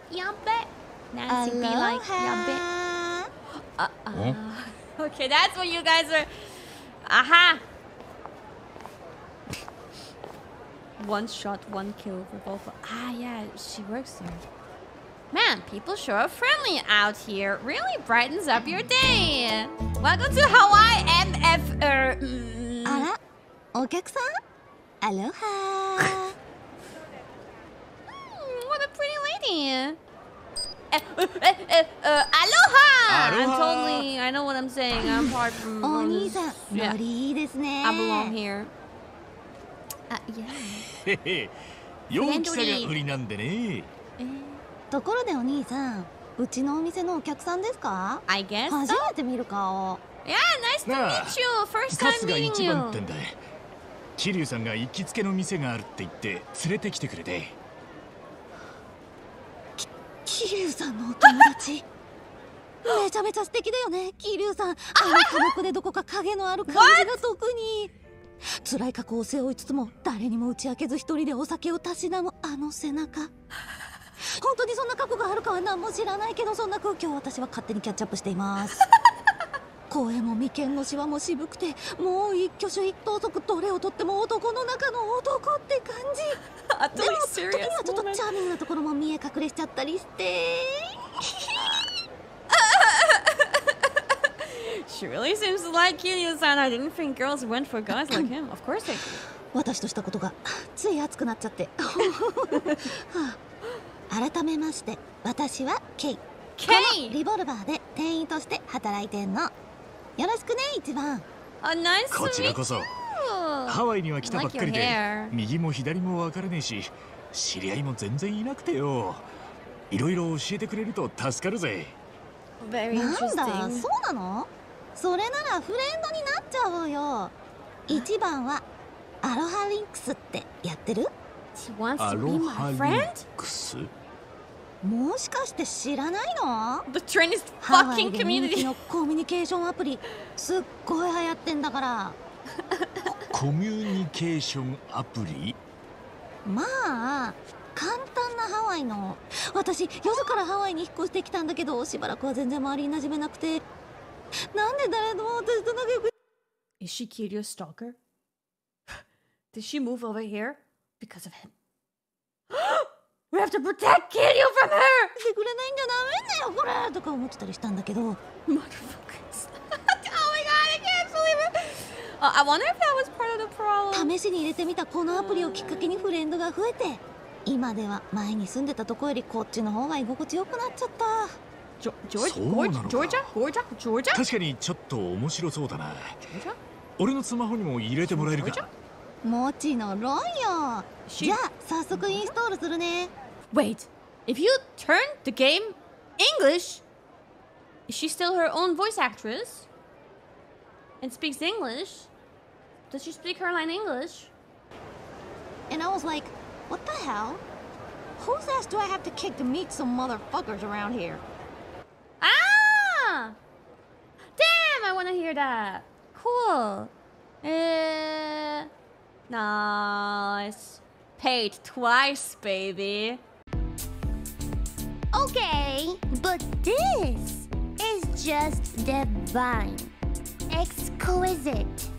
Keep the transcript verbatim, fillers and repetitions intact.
Yabe. Nancy be like, yabe. Uh, uh, huh? Okay, that's what you guys are. Aha. One shot, one kill for both. Ah, yeah, she works there. Man, people sure are friendly out here. Really brightens up your day. Welcome to Hawaii M F R. Mm. あら、お客さん？アロハ。 What a pretty lady. Uh, uh, uh, uh, aloha! I'm totally. I know what I'm saying. I'm part from. お兄さん、 Yeah. ノリいいですね。 I belong here. Uh, yeah. へへ、陽気さが売りなんでね。 ところでお兄さん、うちのお店のお客さんですか？ I guess so. 初めて見る顔。 Yeah, nice to meet you. First time 春日 meeting 一 you. 番店だ。桐生さんが行きつけの店があるって言って連れてきてくれて。 桐生さんのお友達。めちゃめちゃ素敵だよね、桐生さん。あの寡黙でどこか影のある感じが特に。辛い過去を背負いつつも誰にも打ち明けず一人でお酒をたしなむあの背中。本当にそんな過去があるかは何も知らないけど、そんな空気を私は勝手にキャッチアップしています。声も眉間のシワも渋くて、もう一挙手一投足、どれをとっても男の中の男って感じ。でも時にはちょっとチャーミングなところも見え隠れしちゃったりして。 She really seems to like Kiryu-san. I didn't think girls went for guys like him. Of course they do. 私としたことがつい熱くなっちゃって。はあ、改めまして、私はケイ。 ケイ。 このリボルバーで店員として働いてんの。よろしくね、一番。 A nice to meet you. こちらこそ。ハワイには来たばっかりで、右も左も分からねえし、知り合いも全然いなくてよ。いろいろ教えてくれると助かるぜ。 なんだ、そうなの？それならフレンドになっちゃおうよ。一番はアロハリンクスってやってる？ She wants to be my friend? もしかして知らないの？ The trend is ハワイ fucking で人気 community. のコミュニケーションアプリ、すっごい流行ってんだから。 コミュニケーションアプリ？ まあ簡単なハワイの。私よそからハワイに引っ越してきたんだけど、しばらくは全然周りに馴染めなくて、なんで誰とも私と仲良く。 Is she Kiryu's stalker? Did she move over here because of him? We have to protect Kiryu from her! してくれないんじゃダメだよこれとか思ってたりしたんだけど。 Motherfuckers. Oh my god, I can't believe it! Uh, I wonder if that was part of the problem. 試しに入れてみたこのアプリをきっかけにフレンドが増えて、今では前に住んでたとこよりこっちの方が居心地よくなっちゃった。 ジョジョージャジョージャジョージャジョージャ確かにちょっと面白そうだな。俺のスマホにも入れてもらえるか？ もちろんよ。じゃあ早速インストールするね。 Wait, if you turn the game English, is she still her own voice actress? And speaks English? Does she speak her line English? And I was like, what the hell? Whose ass do I have to kick to meet some motherfuckers around here? Ah! Damn, I want to hear that. Cool. Eh, nice. Paid twice, baby. Okay, but this is just divine. Exquisite.